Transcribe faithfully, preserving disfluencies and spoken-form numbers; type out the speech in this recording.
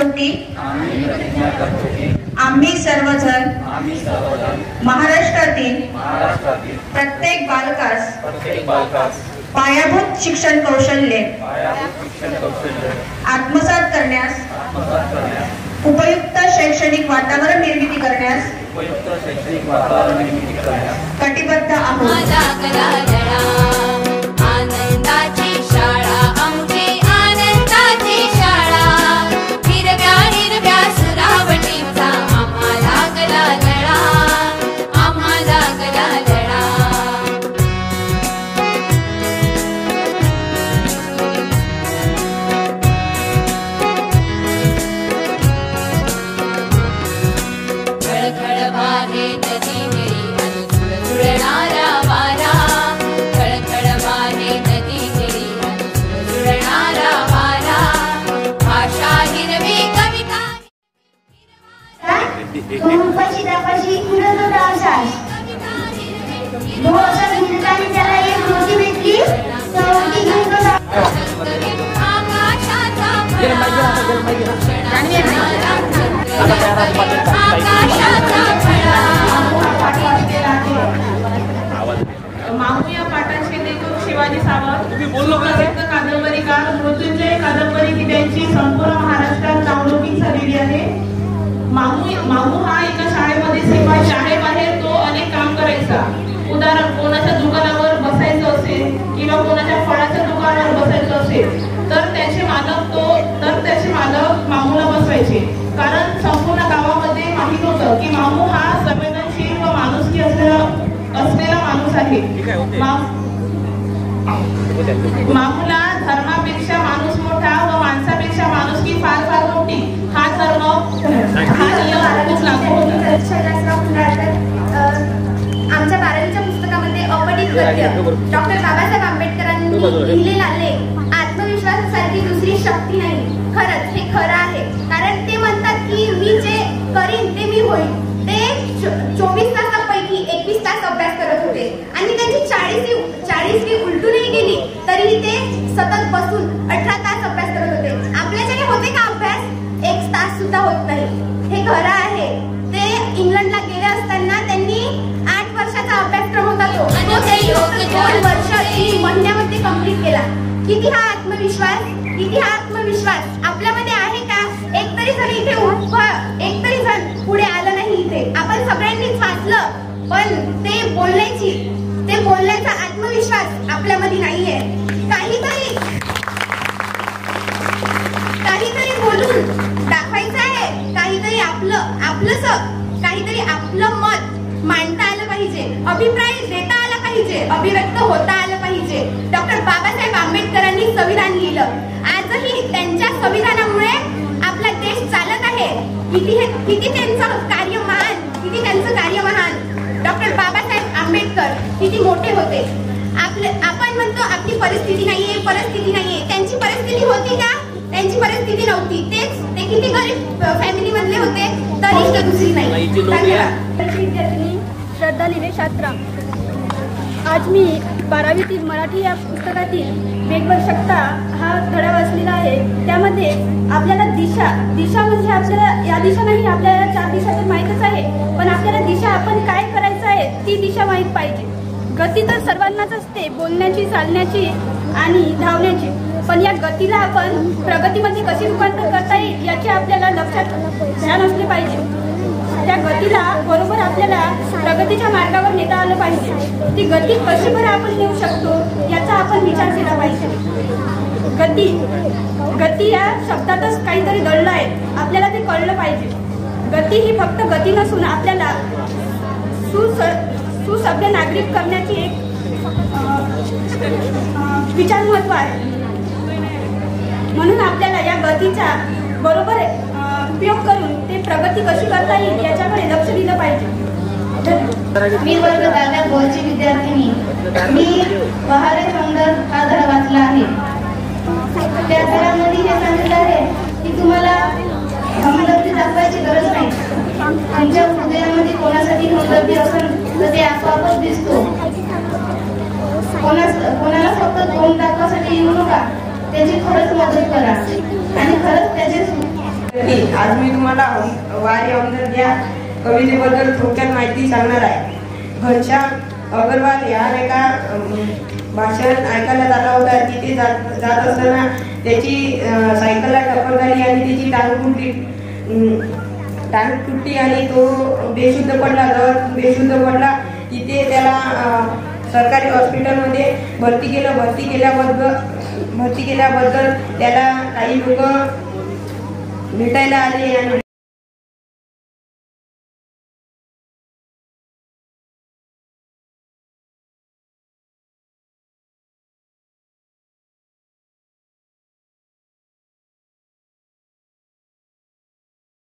करतो की आम्ही सर्वजण महाराष्ट्रातील प्रत्येक बालकास पायाभूत शिक्षण कौशल्ये आत्मसात करण्यास उपयुक्त शैक्षणिक वातावरण निर्मिती करण्यास कटिबद्ध आहोत। माहू या पाठाचे लेखक शिवाजी सावंत प्रसिद्ध कादंबरीकार मृत्युंजय कादंबरी ही त्यांची संपूर्ण महाराष्ट्रात नावलौकिक झालेली आहे। माहू माहू हा एका शाळेमध्ये शिपाई शाळेबाहेर तो अनेक काम करायचा। उदाहरण कोणाच्या दुकानावर बसायचं असेल किंवा कोणाच्या फळाच्या दुकानावर बसायचं असेल तर त्याचे मालक तो तर त्याचे मालक माहूला बसवायचे, कारण संपूर्ण गावामध्ये माहित होतं की माहू हा संवेदनशील व माणुसकी असलेला असलेला माणूस आहे। माहूला धर्मापेक्षा माणूस मोठा व माणसापेक्षा माणुसकी फार फार मोठी हा धर्म हा नियम खूप लागू होता। आमच्या बारावीच्या पुस्तकामध्ये अपठित गद्य डॉक्टर बाबासाहेब आंबेडकरांनी लिहिलेले आले, आत्मविश्वासासारखी दुसरी शक्ती नाही। खरंच हे खरं आहे, कारण ते म्हणतात की मी जे करीन ते मी होईल। ते चोवीस तासापैकी एकवीस तास अभ्यास करत होते आणि त्यांची चाळीस चाळीसवी उलटूनही गेली तरीही ते सतत बसून अठरा तास अभ्यास करत होते। आपल्याच्याने होते का अभ्यास? एक तास सुद्धा होत नाही, हे खरं आहे। ते इंग्लंडला गेले असताना त्यांनी आठ वर्षाचा अभ्यासक्रम होता तो दोन वर्ष तीन महिन्यामध्ये कंप्लीट केला। किती हा आत्मविश्वास, किती हा आत्मविश्वास आपल्यामध्ये आहे का? एक तरी जण इथे उभं एक तरी जण पुढे आलं नाही इथे। आपण सगळ्यांनीच वाचलं, पण ते बोलण्याची ते बोलण्याचा आत्मविश्वास आपल्यामध्ये नाहीये। काहीतरी काहीतरी बोलून दाखवायचं आहे, काहीतरी आपलं आपलंसं काहीतरी आपलं मत मांडता आलं पाहिजे, अभिप्राय देता आला पाहिजे, अभिव्यक्त होता आलं पाहिजे। डॉक्टर बाबासाहेब आंबेडकरांनी संविधान लिहिलं, आजही त्यांच्या संविधानामुळे आपला देश चालत आहे। किती हे किती त्यांचं कार्य महान, किती त्यांचं कार्य महान। डॉक्टर बाबासाहेब आंबेडकर किती मोठे होते। आपले आपण म्हणतो आपली परिस्थिती नाहीये, परिस्थिती नाहीये, त्यांची परिस्थिती होती का? त्यांची परिस्थिती नव्हती। तेच ते किती गरीब फॅमिली मधले होते तरी दुसरी नाही। विद्यार्थिनी श्रद्धा निलेश शास्त्राम। आज मी बारावीतील मराठी या पुस्तकातील वेगवशकता हा धडा वाचलेला आहे। त्यामध्ये आपल्याला दिशा दिशा म्हणजे आपल्याला या दिशा नाही, आपल्याला चार दिशा तर माहीतच आहे, पण आपल्याला दिशा आपण काय करायचं आहे ती दिशा माहीत पाहिजे। गती तर सर्वांनाच असते, बोलण्याची, चालण्याची आणि धावण्याची, पण या गतीला आपण प्रगतीमध्ये कशी रूपांतर करता येईल याचे आपल्याला लक्षात ध्यान असले पाहिजे। त्या गतीला बरोबर आपल्याला प्रगतीच्या मार्गावर नेता आलं पाहिजे। ती गती कशी बरं आपण नेऊ शकतो याचा आपण विचार केला पाहिजे। गती गती या शब्दातच काहीतरी दडलं आहे, आपल्याला ते कळलं पाहिजे। गती ही फक्त गती नसून आपल्याला सुस सुसभ्य नागरिक करण्याची एक विचार महत्व आहे। म्हणून आपल्याला या गतीचा बरोबर उपयोग करून ते प्रगती कशी करता येईल याच्याकडे लक्ष दिलं पाहिजे। मी वर्ग दहाव्या गोलची विद्यार्थिनी। मी बहारे सुंदर हा धडा वाचला आहे। त्या धड्यामध्ये हे सांगितलं आहे की तुम्हाला हमदर्दी दाखवायची गरज नाही। तुमच्या हृदयामध्ये कोणासाठी हमदर्दी असेल तर ते आपोआपच दिसतो। कोणा कोणाला फक्त तोंड दाखवासाठी येऊ नका, त्याची खरंच मदत करा आणि खरंच त्याचे आज मी तुम्हाला वारी हमदर्द या कवितेबद्दल थोडक्यात माहिती सांगणार आहे. घनश्याम अग्रवाल या एका भाषण ऐकायला जात होता. तिथे जात जात असताना त्याची सायकलला टक्कर झाली आणि त्याची टांग तुटली टांग तुटली आणि तो बेशुद्ध पडला. जर बेशुद्ध पडला तिथे त्याला सरकारी हॉस्पिटलमध्ये भरती केलं. भरती केल्याबद्दल भरती केल्याबद्दल त्याला काही लोक भेटायला आले आणि